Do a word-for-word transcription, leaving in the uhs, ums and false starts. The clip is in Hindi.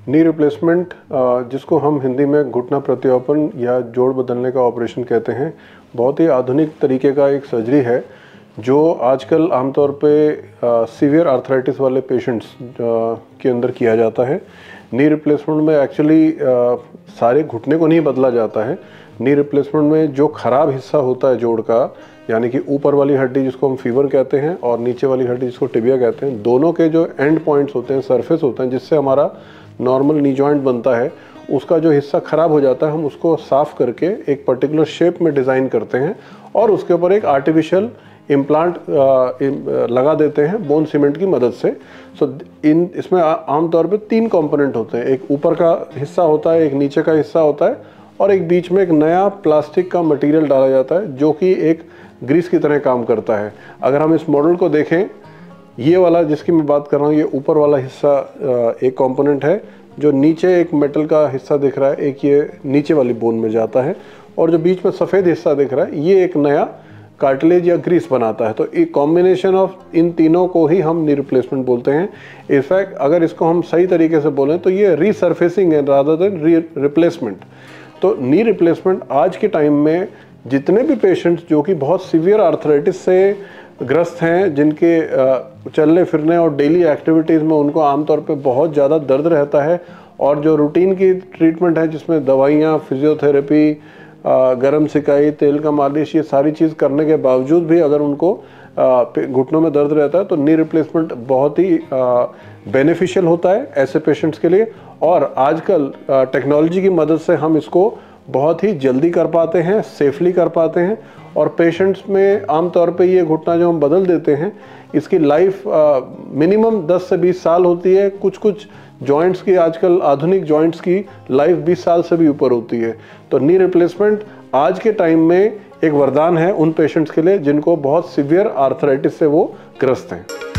नी रिप्लेसमेंट, जिसको हम हिंदी में घुटना प्रत्यारोपण या जोड़ बदलने का ऑपरेशन कहते हैं, बहुत ही आधुनिक तरीके का एक सर्जरी है जो आजकल आमतौर पे सीवियर आर्थराइटिस वाले पेशेंट्स के अंदर किया जाता है। नी रिप्लेसमेंट में एक्चुअली सारे घुटने को नहीं बदला जाता है। नी रिप्लेसमेंट में जो खराब हिस्सा होता है जोड़ का, यानी कि ऊपर वाली हड्डी जिसको हम फीवर कहते हैं और नीचे वाली हड्डी जिसको टिबिया कहते हैं, दोनों के जो एंड पॉइंट्स होते हैं, सरफेस होते हैं जिससे हमारा नॉर्मल नी जॉइंट बनता है, उसका जो हिस्सा खराब हो जाता है हम उसको साफ करके एक पर्टिकुलर शेप में डिज़ाइन करते हैं और उसके ऊपर एक आर्टिफिशियल इम्प्लांट लगा देते हैं बोन सीमेंट की मदद से। सो इन इसमें आमतौर पे तीन कंपोनेंट होते हैं, एक ऊपर का हिस्सा होता है, एक नीचे का हिस्सा होता है और एक बीच में एक नया प्लास्टिक का मटेरियल डाला जाता है जो कि एक ग्रीस की तरह काम करता है। अगर हम इस मॉडल को देखें, ये वाला जिसकी मैं बात कर रहा हूँ, ये ऊपर वाला हिस्सा एक कंपोनेंट है, जो नीचे एक मेटल का हिस्सा दिख रहा है, एक ये नीचे वाली बोन में जाता है और जो बीच में सफ़ेद हिस्सा दिख रहा है ये एक नया कार्टिलेज या ग्रीस बनाता है। तो एक कॉम्बिनेशन ऑफ इन तीनों को ही हम नी रिप्लेसमेंट बोलते हैं। इनफैक्ट अगर इसको हम सही तरीके से बोलें तो ये रीसर्फेसिंग है रादर देन री रिप्लेसमेंट। तो नी रिप्लेसमेंट आज के टाइम में जितने भी पेशेंट्स जो कि बहुत सीवियर आर्थराइटिस से ग्रस्त हैं, जिनके चलने फिरने और डेली एक्टिविटीज़ में उनको आमतौर पे बहुत ज़्यादा दर्द रहता है और जो रूटीन की ट्रीटमेंट है जिसमें दवाइयाँ, फिजियोथेरेपी, गरम सिकाई, तेल का मालिश, ये सारी चीज़ करने के बावजूद भी अगर उनको घुटनों में दर्द रहता है तो नी रिप्लेसमेंट बहुत ही बेनिफिशियल होता है ऐसे पेशेंट्स के लिए। और आजकल टेक्नोलॉजी की मदद से हम इसको बहुत ही जल्दी कर पाते हैं, सेफली कर पाते हैं और पेशेंट्स में आमतौर पे ये घुटना जो हम बदल देते हैं इसकी लाइफ मिनिमम दस से बीस साल होती है। कुछ कुछ जॉइंट्स की, आजकल आधुनिक जॉइंट्स की लाइफ बीस साल से भी ऊपर होती है। तो नी रिप्लेसमेंट आज के टाइम में एक वरदान है उन पेशेंट्स के लिए जिनको बहुत सीवियर आर्थराइटिस से वो ग्रस्त हैं।